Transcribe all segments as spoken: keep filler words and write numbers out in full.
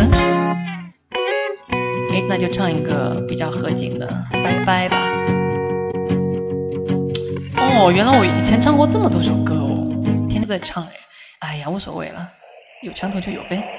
诶，那就唱一个比较合景的拜拜吧。哦，原来我以前唱过这么多首歌哦，天天都在唱哎。哎呀，无所谓了，有墙头就有呗。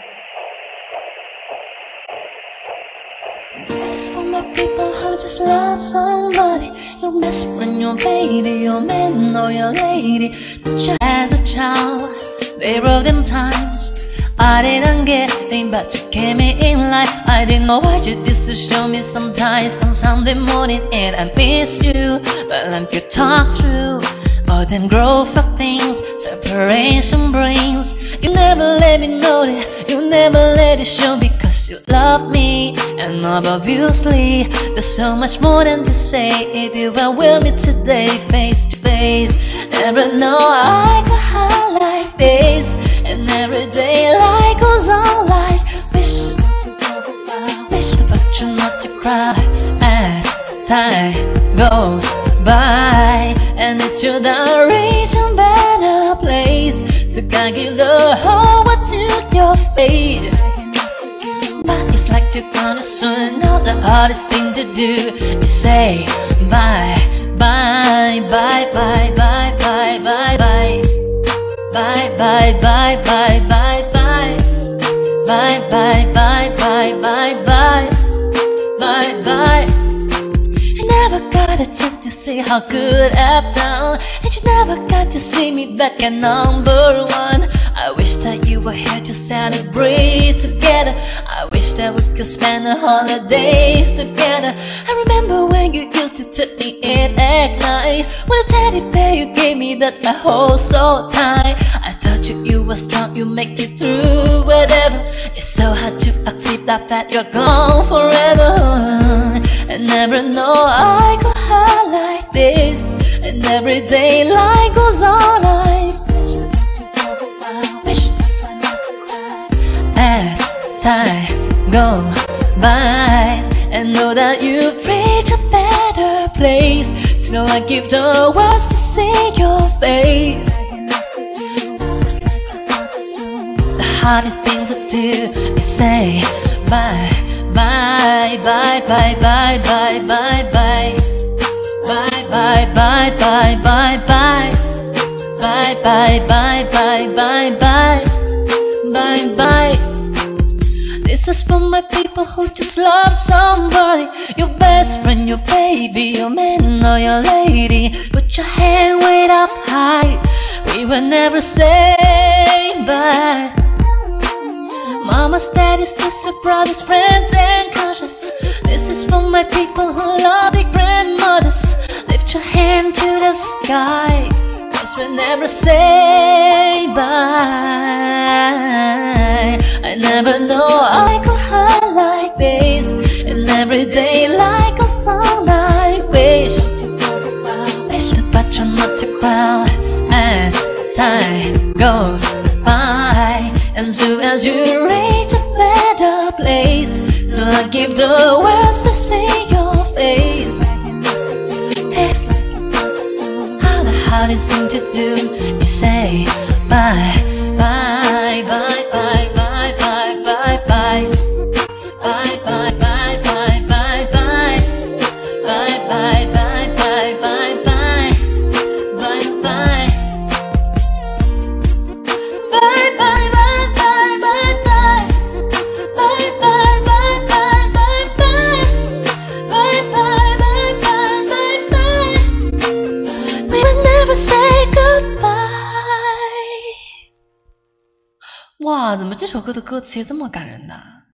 This is for my people who just love somebody. Your best friend, your baby, your man or your lady. But you as a child, there were them times I didn't get it, but you came me in life. I didn't know what you did to show me sometimes on Sunday morning, and I miss you, but I'm good talk through all them growth of things, separation brings. You never let me know that, you never let it show, because you love me, and obviously there's so much more than to say. If you were with me today, face to face, never know I could hide like this, and every day life goes on like wish, wish but you not to cry as time goes by, and it's true that reach a better place. So gotta give the whole world to your fate. But it's like you're gonna soon know the hardest thing to do is say bye, bye, bye, bye, bye, bye, bye, bye. Bye, bye, bye, bye, bye, bye. Bye, bye, bye, bye, bye, bye. Bye, bye. You never got a chance to see how good I've done, and you never got to see me back at number one. I wish that you were here to celebrate together. I wish that we could spend the holidays together. I remember when you used to take me in at night, with a teddy bear you gave me that I hold so tight. I thought you, you were strong, you make it through whatever. It's so hard to accept that, that you're gone forever. I never know I could hide like this, and every day life goes on like wish. As time goes by, and know that you've reached a better place. So I give the words to see your face. The hardest thing to do is say bye, bye, bye, bye, bye, bye, bye, bye. Bye, bye, bye, bye, bye, bye. Bye, bye, bye, bye, bye, bye. Bye, bye. This is for my people who just love somebody. Your best friend, your baby, your man or your lady. Put your hand way up high, we will never say bye. Mama's, daddy's, sister, brothers, friends and conscious. This is for my people who love their grandmothers. Lift your hand to the sky, cause we'll never say bye. I never know I could hide like this, and every day like a song I wish. Wish but you're not to cry as time goes by, and soon as you reach a better place, so I give the words to see your face. Hey, how the hardest thing to do is say bye, bye, bye, bye, bye, bye, bye, bye. Bye, bye, bye, bye, bye, bye. Bye, bye, bye, bye, bye, bye. Bye, bye. Bye, bye, bye, bye, bye, bye. Bye, bye, bye, bye, bye, bye. Bye, bye, bye, bye, bye, bye. We will never say goodbye. 哇，怎么这首歌的歌词也这么感人呢？